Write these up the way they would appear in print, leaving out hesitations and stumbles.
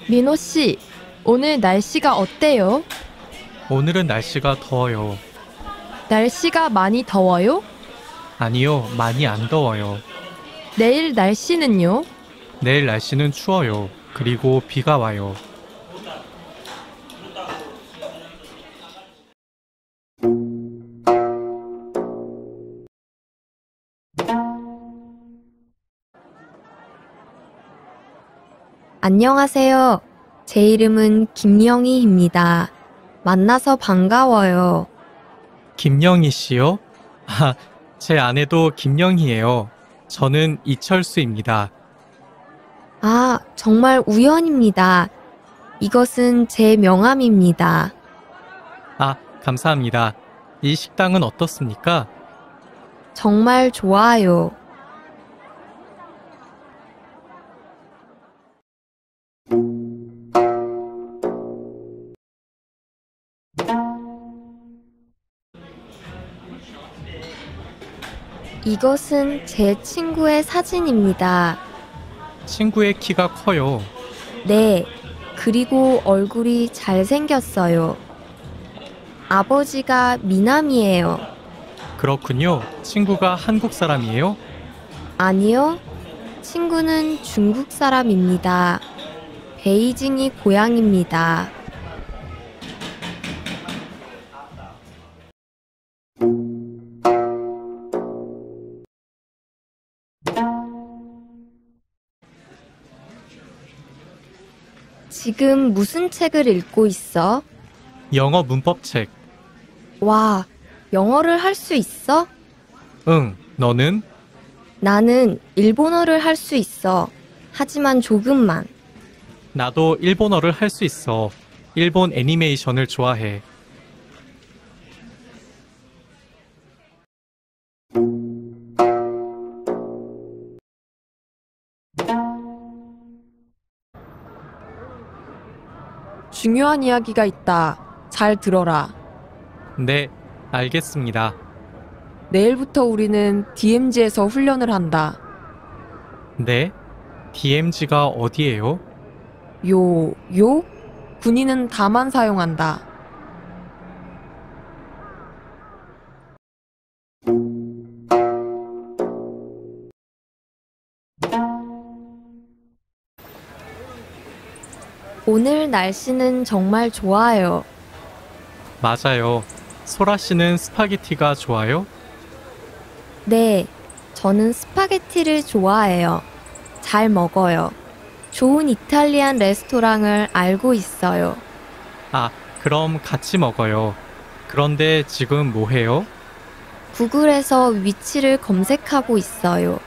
민호 씨, 오늘 날씨가 어때요? 오늘은 날씨가 더워요. 날씨가 많이 더워요? 아니요, 많이 안 더워요. 내일 날씨는요? 내일 날씨는 추워요. 그리고 비가 와요. 안녕하세요. 제 이름은 김영희입니다. 만나서 반가워요. 김영희 씨요? 제 아내도 김영희예요. 저는 이철수입니다. 아, 정말 우연입니다. 이것은 제 명함입니다. 감사합니다. 이 식당은 어떻습니까? 정말 좋아요. 이것은 제 친구의 사진입니다. 친구의 키가 커요. 네, 그리고 얼굴이 잘생겼어요. 아버지가 미남이에요. 그렇군요. 친구가 한국 사람이에요? 아니요, 친구는 중국 사람입니다. 베이징이 고향입니다. 지금 무슨 책을 읽고 있어? 영어 문법책. 와, 영어를 할 수 있어? 응, 너는? 나는 일본어를 할 수 있어. 하지만 조금만. 나도 일본어를 할 수 있어. 일본 애니메이션을 좋아해. 중요한 이야기가 있다. 잘 들어라. 네, 알겠습니다. 내일부터 우리는 DMZ에서 훈련을 한다. 네? DMZ가 어디예요? 요? 군인은 다만 사용한다. 오늘 날씨는 정말 좋아요. 맞아요. 소라 씨는 스파게티가 좋아요? 네, 저는 스파게티를 좋아해요. 잘 먹어요. 좋은 이탈리안 레스토랑을 알고 있어요. 그럼 같이 먹어요. 그런데 지금 뭐 해요? 구글에서 위치를 검색하고 있어요.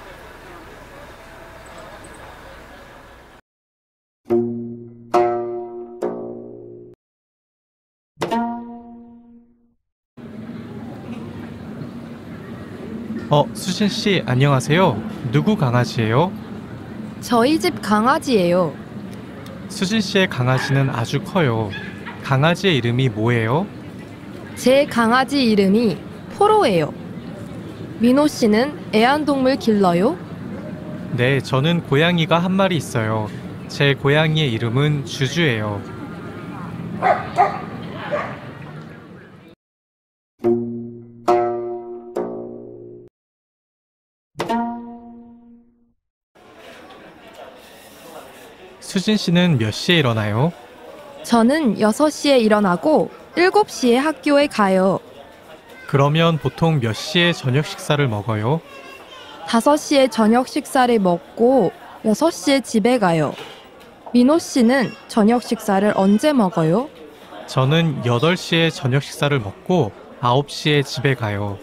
수진 씨, 안녕하세요. 누구 강아지예요? 저희 집 강아지예요. 수진 씨의 강아지는 아주 커요. 강아지의 이름이 뭐예요? 제 강아지 이름이 포로예요. 민호 씨는 애완동물 길러요? 네, 저는 고양이가 한 마리 있어요. 제 고양이의 이름은 주주예요. 수진 씨는 몇 시에 일어나요? 저는 6시에 일어나고 7시에 학교에 가요. 그러면 보통 몇 시에 저녁 식사를 먹어요? 5시에 저녁 식사를 먹고 6시에 집에 가요. 민호 씨는 저녁 식사를 언제 먹어요? 저는 8시에 저녁 식사를 먹고 9시에 집에 가요.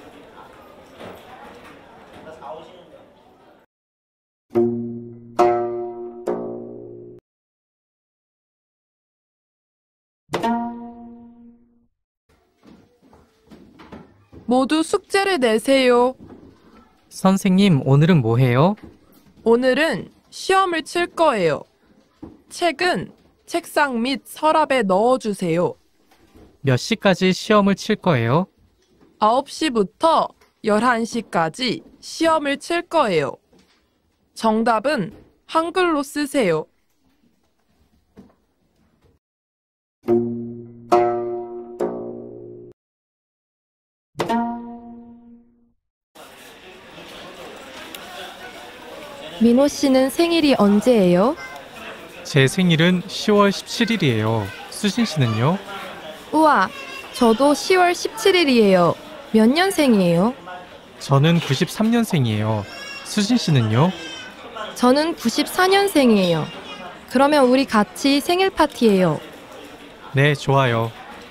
모두 숙제를 내세요. 선생님, 오늘은 뭐 해요? 오늘은 시험을 칠 거예요. 책은 책상 및 서랍에 넣어주세요. 몇 시까지 시험을 칠 거예요? 9시부터 11시까지 시험을 칠 거예요. 정답은 한글로 쓰세요. 민호 씨는 생일이 언제예요? 제 생일은 10월 17일이에요. 수진 씨는요? 우와, 저도 10월 17일이에요. 몇 년생이에요? 저는 93년생이에요. 수진 씨는요? 저는 94년생이에요. 그러면 우리 같이 생일 파티예요. 네, 좋아요.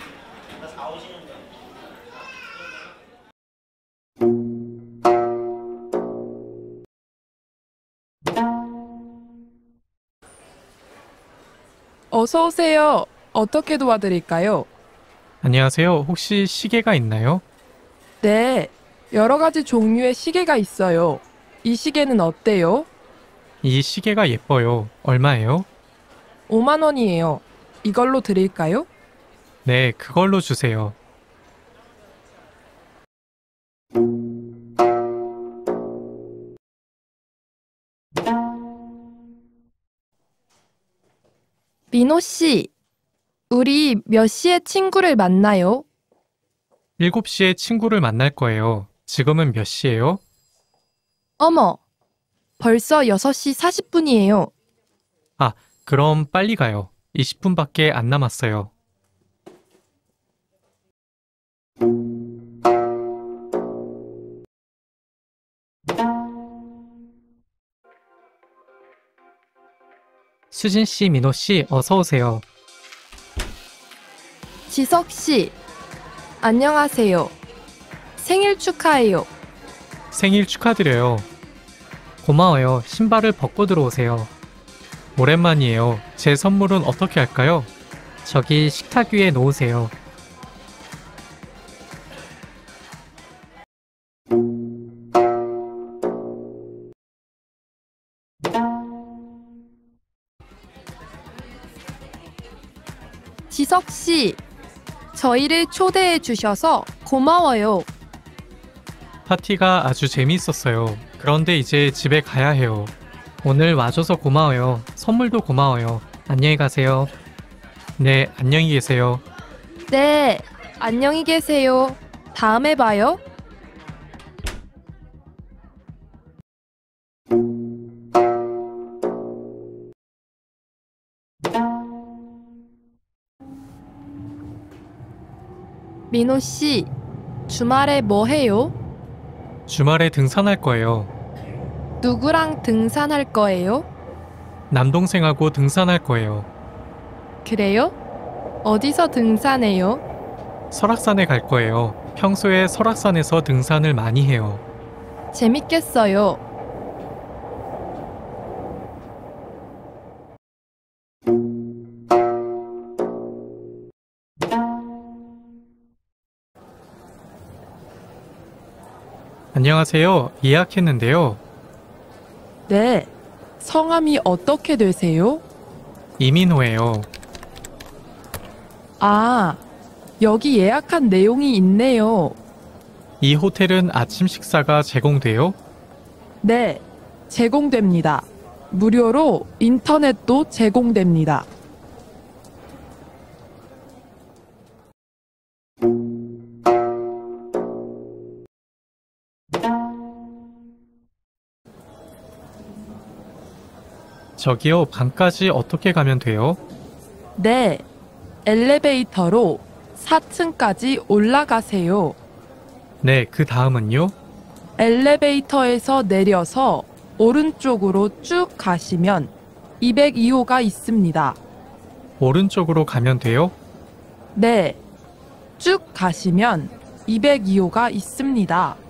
어서 오세요. 어떻게 도와드릴까요? 안녕하세요. 혹시 시계가 있나요? 네, 여러 가지 종류의 시계가 있어요. 이 시계는 어때요? 이 시계가 예뻐요. 얼마예요? 5만 원이에요. 이걸로 드릴까요? 네, 그걸로 주세요. 민호 씨, 우리 몇 시에 친구를 만나요? 7시에 친구를 만날 거예요. 지금은 몇 시예요? 어머, 벌써 6시 40분이에요. 아, 그럼 빨리 가요. 20분밖에 안 남았어요. 수진 씨, 민호 씨, 어서 오세요. 지석 씨, 안녕하세요. 생일 축하해요. 생일 축하드려요. 고마워요. 신발을 벗고 들어오세요. 오랜만이에요. 제 선물은 어떻게 할까요? 저기 식탁 위에 놓으세요. 지석 씨, 저희를 초대해 주셔서 고마워요. 파티가 아주 재미있었어요. 그런데 이제 집에 가야 해요. 오늘 와줘서 고마워요. 선물도 고마워요. 안녕히 가세요. 네, 안녕히 계세요. 네, 안녕히 계세요. 다음에 봐요. 민호 씨, 주말에 뭐 해요? 주말에 등산할 거예요. 누구랑 등산할 거예요? 남동생하고 등산할 거예요. 그래요? 어디서 등산해요? 설악산에 갈 거예요. 평소에 설악산에서 등산을 많이 해요. 재밌겠어요. 안녕하세요. 예약했는데요. 네, 성함이 어떻게 되세요? 이민호예요. 아, 여기 예약한 내용이 있네요. 이 호텔은 아침 식사가 제공돼요? 네, 제공됩니다. 무료로 인터넷도 제공됩니다. 저기요, 방까지 어떻게 가면 돼요? 네, 엘리베이터로 4층까지 올라가세요. 네, 그 다음은요? 엘리베이터에서 내려서 오른쪽으로 쭉 가시면 202호가 있습니다. 오른쪽으로 가면 돼요? 네, 쭉 가시면 202호가 있습니다.